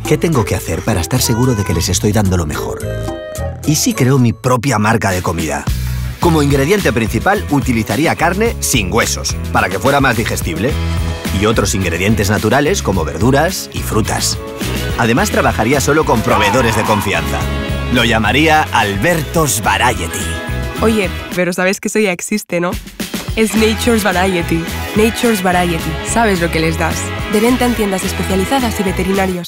¿Qué tengo que hacer para estar seguro de que les estoy dando lo mejor? ¿Y si creo mi propia marca de comida? Como ingrediente principal utilizaría carne sin huesos, para que fuera más digestible. Y otros ingredientes naturales como verduras y frutas. Además, trabajaría solo con proveedores de confianza. Lo llamaría Alberto's Variety. Oye, pero sabes que eso ya existe, ¿no? Es Nature's Variety. Nature's Variety. ¿Sabes lo que les das? De venta en tiendas especializadas y veterinarios.